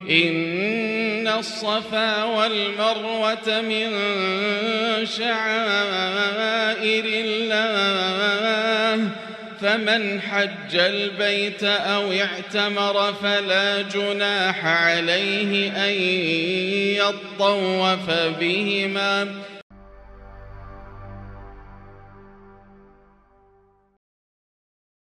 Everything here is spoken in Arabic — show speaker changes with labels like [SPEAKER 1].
[SPEAKER 1] إن الصفا والمروة من شعائر الله فمن حج البيت أو اعتمر فلا جناح عليه أن يطوف بهما